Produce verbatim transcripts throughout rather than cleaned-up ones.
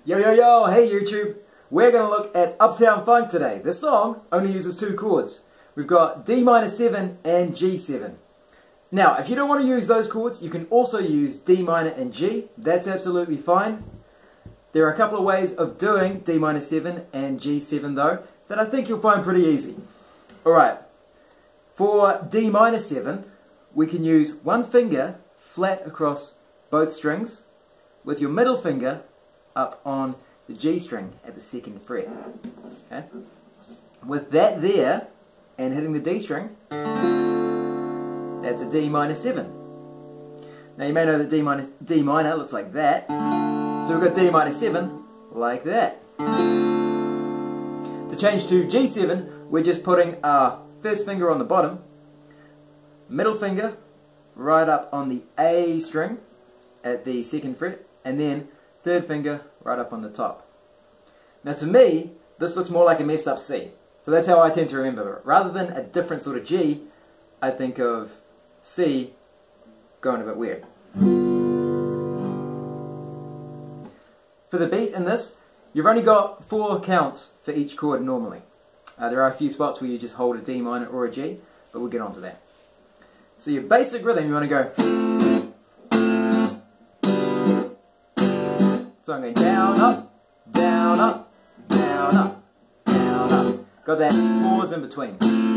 Yo, yo, yo, hey YouTube. We're going to look at Uptown Funk today. This song only uses two chords. We've got D minor seven and G seven. Now, if you don't want to use those chords, you can also use D minor and G. That's absolutely fine. There are a couple of ways of doing D minor seven and G seven though, that I think you'll find pretty easy. Alright, for D minor seven, we can use one finger flat across both strings, with your middle finger up on the G string at the second fret. Okay? With that there, and hitting the D string, that's a D minor seven. Now you may know that D minor, D minor looks like that, so we've got D minor seven like that. To change to G seven, we're just putting our first finger on the bottom, middle finger right up on the A string at the second fret, and then third finger right up on the top. Now to me, this looks more like a messed up C. So that's how I tend to remember it. Rather than a different sort of G, I think of C going a bit weird. For the beat in this, you've only got four counts for each chord normally. Uh, there are a few spots where you just hold a D minor or a G, but we'll get on to that. So your basic rhythm, you want to go. So I'm going down, up, down, up, down, up, down, up. Got that pause in between.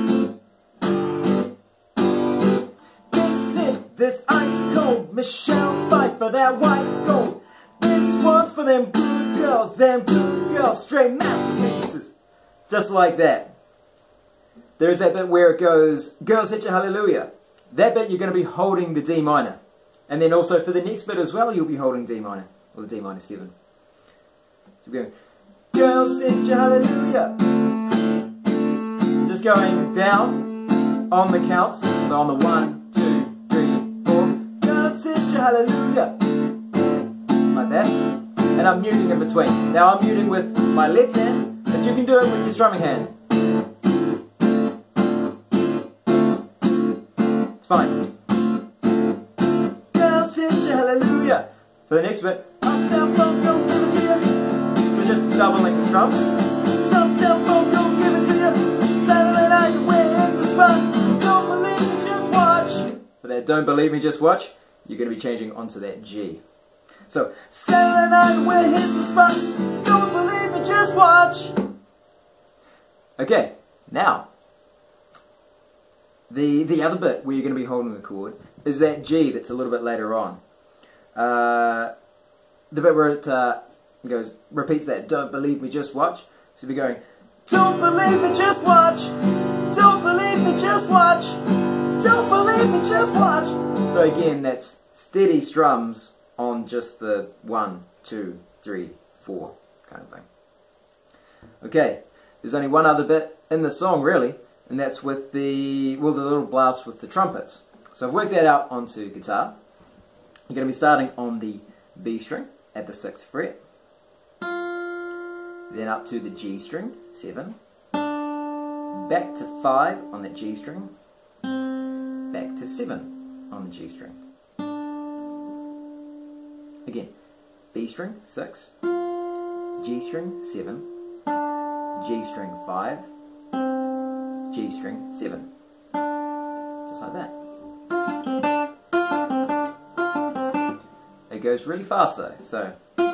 This it, this ice cold, Michelle fight for that white gold. This one's for them good girls, them good girls, straight masterpieces. Just like that. There's that bit where it goes, girls hit your hallelujah. That bit you're going to be holding the D minor. And then also for the next bit as well, you'll be holding D minor. Or the D minor seven. So we're going, girls hit your hallelujah. Just going down on the counts. So on the one, two, three, four. Girls hit your hallelujah. Like that. And I'm muting in between. Now I'm muting with my left hand, but you can do it with your strumming hand. It's fine. Girls hit your hallelujah. For the next bit, Uptown Funk, don't give it to you. So just doubling the strums. Uptown Funk, don't give it to you. Saturday night, you're in the spot. Don't believe me, just watch. For that don't believe me, just watch, you're going to be changing onto that G. So, Saturday night, we're hitting the spot. Don't believe me, just watch. Okay, now, the, the other bit where you're going to be holding the chord is that G that's a little bit later on. Uh, the bit where it uh, goes, repeats that, don't believe me, just watch. So we're going, don't believe me, just watch. Don't believe me, just watch. Don't believe me, just watch. So again, that's steady strums on just the one, two, three, four kind of thing. Okay, there's only one other bit in the song really, and that's with the, well, the little blast with the trumpets. So I've worked that out onto guitar. You're going to be starting on the B string at the sixth fret, then up to the G string, seven, back to five on the G string, back to seven on the G string. Again, B string, six, G string, seven, G string, five, G string, seven. Just like that. It goes really fast though, so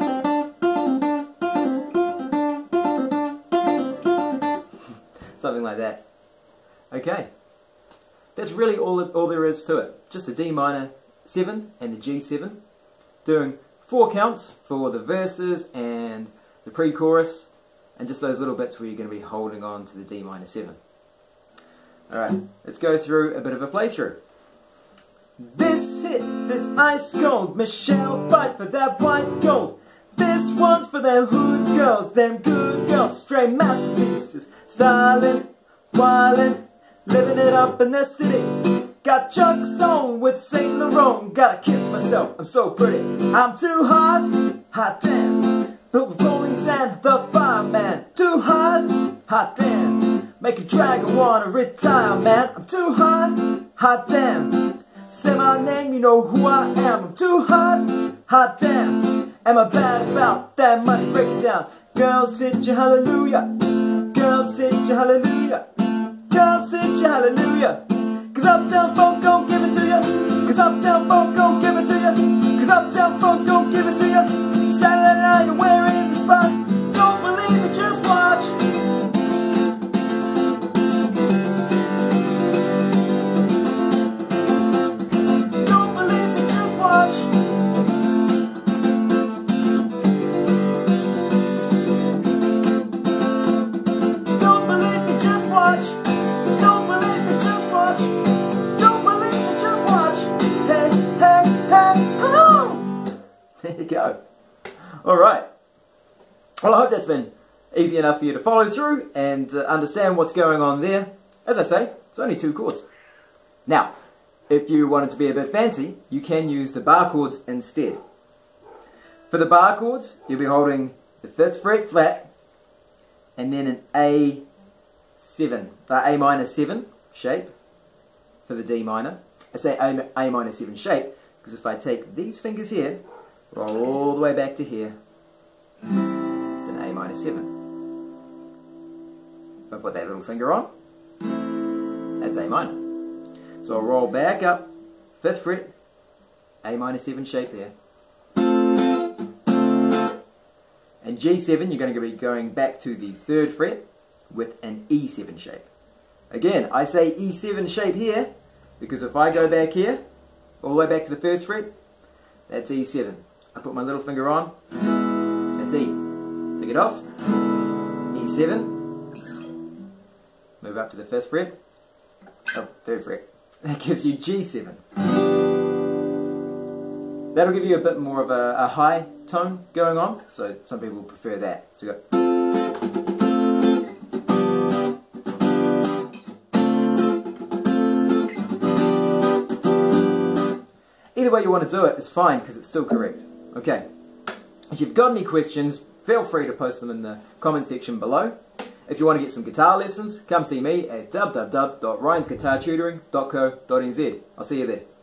something like that. Okay, that's really all, all there is to it. Just the D minor seven and the G seven, doing four counts for the verses and the pre-chorus, and just those little bits where you're going to be holding on to the D minor seven. Alright, let's go through a bit of a playthrough. This hit, this ice cold, Michelle fight for that white gold. This one's for them hood girls, them good girls, straight masterpieces, styling, wildin', living it up in the city. Got Chuck's on with Saint Laurent, gotta kiss myself, I'm so pretty. I'm too hot, hot damn, built with rolling sand, the fireman. Too hot, hot damn, make a dragon wanna retire, man. I'm too hot, hot damn. Say my name, you know who I am. I'm too hot, hot damn. Am I bad about that money? Break it down. Girls, sit your hallelujah. Girls, sit your hallelujah. Girls, sit your hallelujah. Cause Uptown folk gon' give it to ya. Cause Uptown folk gon' give it to ya. Cause Uptown folk gon' give it to ya. Saturday night you're wearing the spot. Don't believe me, just watch. Don't believe me, just watch. Don't believe me, just watch. Don't believe me, just watch. Don't believe me, just watch. Hey, hey, hey, oh! There you go. Alright. Well, I hope that's been easy enough for you to follow through and uh, understand what's going on there. As I say, it's only two chords. Now, if you wanted to be a bit fancy, you can use the bar chords instead. For the bar chords, you'll be holding the fifth fret flat and then an A seven, the A minor seven shape for the D minor. I say A, A minor seven shape because if I take these fingers here, roll all the way back to here, it's an A minor seven. If I put that little finger on, that's A minor. So I'll roll back up, fifth fret, A minor seven shape there. And G seven, you're going to be going back to the third fret with an E seven shape. Again, I say E seven shape here because if I go back here, all the way back to the first fret, that's E seven. I put my little finger on, that's E. Take it off, E seven, move up to the fifth fret, oh, third fret. That gives you G seven. That'll give you a bit more of a, a high tone going on, so some people prefer that. So you go. Either way you want to do it is fine because it's still correct. Okay. If you've got any questions, feel free to post them in the comment section below. If you want to get some guitar lessons, come see me at w w w dot ryans guitar tutoring dot co dot n z. I'll see you there.